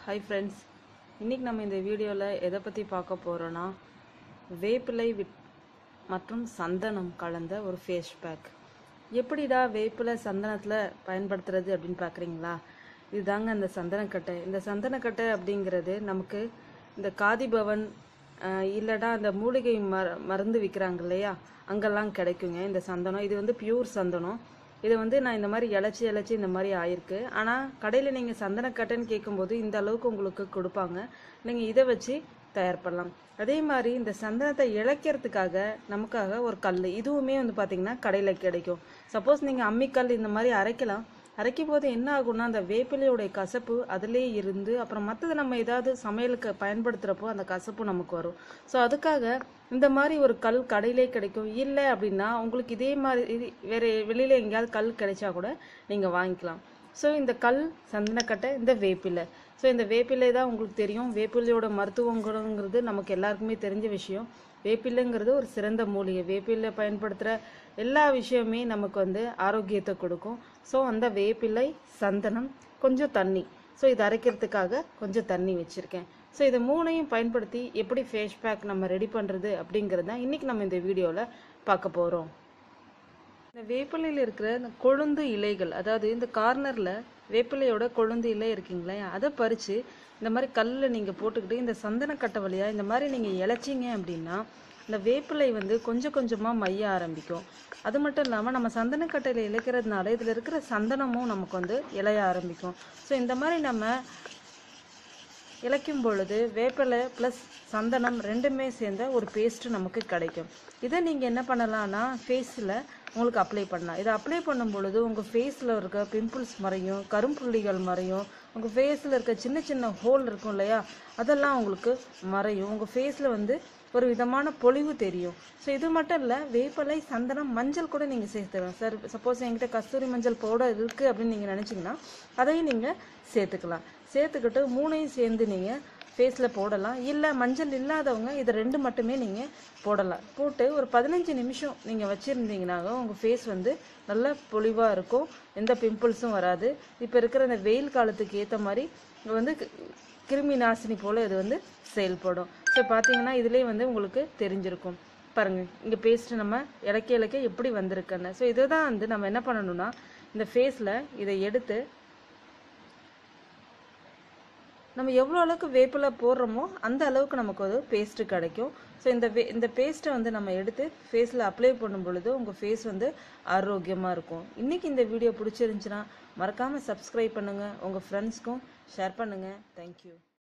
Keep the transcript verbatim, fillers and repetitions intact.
Hi friends, இன்றைக்கி நம்ம இந்த வீடியோவில் எதை பற்றி பார்க்க போகிறோன்னா வேப்பிலை விட் மற்றும் சந்தனம் கலந்த ஒரு ஃபேஸ் பேக். எப்படிடா வேப்பிலை சந்தனத்தில் பயன்படுத்துறது அப்படின்னு பார்க்குறீங்களா? இதுதாங்க அந்த சந்தனக்கட்டை. இந்த சந்தனக்கட்டை அப்படிங்கிறது நமக்கு இந்த காதிபவன் இல்லைடா அந்த மூலிகை மர மருந்து விற்கிறாங்க இல்லையா, அங்கெல்லாம் கிடைக்குங்க இந்த சந்தனம். இது வந்து பியூர் சந்தனம். இது வந்து நான் இந்த மாதிரி இழைச்சி இழைச்சி இந்த மாதிரி ஆயிருக்கு. ஆனால் கடையில் நீங்கள் சந்தனக்கட்டைன்னு கேட்கும்போது இந்த அளவுக்கு உங்களுக்கு கொடுப்பாங்க. நீங்கள் இதை வச்சு தயார் பண்ணலாம். அதே மாதிரி இந்த சந்தனத்தை இழைக்கிறதுக்காக நமக்காக ஒரு கல், இதுவுமே வந்து பார்த்திங்கன்னா கடையில் கிடைக்கும். சப்போஸ் நீங்கள் அம்மிக்கல் இந்த மாதிரி அரைக்கலாம். அரைக்கும் போது என்ன ஆகும்னா அந்த வேப்பிலையோடைய கசப்பு அதிலே இருந்து அப்புறம் மற்றது நம்ம ஏதாவது சமையலுக்கு பயன்படுத்துகிறப்போ அந்த கசப்பு நமக்கு வரும். ஸோ அதுக்காக இந்த மாதிரி ஒரு கல் கடையிலே கிடைக்கும். இல்லை அப்படின்னா உங்களுக்கு இதே மாதிரி வேறு வெளியில் எங்கேயாவது கல் கிடைச்சா கூட நீங்கள் வாங்கிக்கலாம். ஸோ இந்த கல், சந்தனக்கட்டை, இந்த வேப்பிலை. ஸோ இந்த வேப்பிலை தான் உங்களுக்கு தெரியும். வேப்பிலையோட மருத்துவ குணங்கிறது நமக்கு எல்லாருக்குமே தெரிஞ்ச விஷயம். வேப்பிலைங்கிறது ஒரு சிறந்த மூலிகை. வேப்பிலை பயன்படுத்துகிற எல்லா விஷயமே நமக்கு வந்து ஆரோக்கியத்தை கொடுக்கும். ஸோ அந்த வேப்பிலை, சந்தனம், கொஞ்சம் தண்ணி. ஸோ இது அரைக்கிறதுக்காக கொஞ்சம் தண்ணி வச்சுருக்கேன். ஸோ இது மூணையும் பயன்படுத்தி எப்படி ஃபேஸ் பேக் நம்ம ரெடி பண்ணுறது அப்படிங்கிறது தான் இன்றைக்கி நம்ம இந்த வீடியோவில் பார்க்க போகிறோம். இந்த வேப்பிலையில் இருக்கிற இந்த கொழுந்து இலைகள், அதாவது இந்த கார்னரில் வேப்பிலையோட கொழுந்து இலை இருக்குங்களே, அதை பறித்து இந்த மாதிரி கல்லில் நீங்கள் போட்டுக்கிட்டு இந்த சந்தனக்கட்டை வழியாக இந்த மாதிரி நீங்கள் இழைச்சிங்க அப்படின்னா இந்த வேப்பிலை வந்து கொஞ்சம் கொஞ்சமாக மைய ஆரம்பிக்கும். அது மட்டும் இல்லாமல் நம்ம சந்தனக்கட்டையில் இழைக்கிறதுனால இதில் இருக்கிற சந்தனமும் நமக்கு வந்து இலைய ஆரம்பிக்கும். ஸோ இந்த மாதிரி நம்ம இழைக்கும் பொழுது வேப்பிலை ப்ளஸ் சந்தனம் ரெண்டுமே சேர்ந்த ஒரு பேஸ்ட்டு நமக்கு கிடைக்கும். இதை நீங்கள் என்ன பண்ணலான்னா ஃபேஸில் உங்களுக்கு அப்ளை பண்ணலாம். இதை அப்ளை பண்ணும் பொழுது உங்கள் ஃபேஸில் இருக்க பிம்பிள்ஸ் மறையும், கரும்புள்ளிகள் மறையும், உங்கள் ஃபேஸில் இருக்க சின்ன சின்ன ஹோல் இருக்கும் இல்லையா, அதெல்லாம் உங்களுக்கு மறையும். உங்கள் ஃபேஸில் வந்து ஒரு விதமான பொலிவு தெரியும். ஸோ இது மட்டும் இல்லை, வேப்பிலை, சந்தனம், மஞ்சள் கூட நீங்கள் சேர்த்துக்கலாம். சார் சப்போஸ் என்கிட்ட கஸ்தூரி மஞ்சள் பவுடர் இருக்குது அப்படின்னு நீங்கள் நினச்சிங்கன்னா அதையும் நீங்கள் சேர்த்துக்கலாம். சேர்த்துக்கிட்டு மூணையும் சேர்ந்து நீங்கள் ஃபேஸில் போடலாம். இல்லை மஞ்சள் இல்லாதவங்க இதை ரெண்டு மட்டுமே நீங்கள் போடலாம். போட்டு ஒரு பதினஞ்சு நிமிஷம் நீங்கள் வச்சுருந்தீங்கன்னாக உங்கள் ஃபேஸ் வந்து நல்ல பொலிவாக இருக்கும், எந்த பிம்பிள்ஸும் வராது. இப்போ இருக்கிற இந்த வெயில் காலத்துக்கு ஏற்ற மாதிரி வந்து கிருமி நாசினி போல் இது வந்து செயல்படும். ஸோ பார்த்தீங்கன்னா இதிலே வந்து உங்களுக்கு தெரிஞ்சிருக்கும். பாருங்கள், இங்கே பேஸ்ட்டு நம்ம இலக்க இலக்க எப்படி வந்திருக்குன்னு. ஸோ இதை தான் வந்து நம்ம என்ன பண்ணணும்னா இந்த ஃபேஸில் இதை எடுத்து நம்ம எவ்வளோ அளவுக்கு வேப்பிலை போடுறோமோ அந்த அளவுக்கு நமக்கு ஒரு பேஸ்ட்டு கிடைக்கும். ஸோ இந்த வே இந்த பேஸ்ட்டை வந்து நம்ம எடுத்து ஃபேஸில் அப்ளை பண்ணும் பொழுது உங்கள் ஃபேஸ் வந்து ஆரோக்கியமாக இருக்கும். இன்றைக்கி இந்த வீடியோ பிடிச்சிருந்துச்சுன்னா மறக்காமல் சப்ஸ்கிரைப் பண்ணுங்கள், உங்கள் ஃப்ரெண்ட்ஸ்க்கும் ஷேர் பண்ணுங்கள். தேங்க்யூ.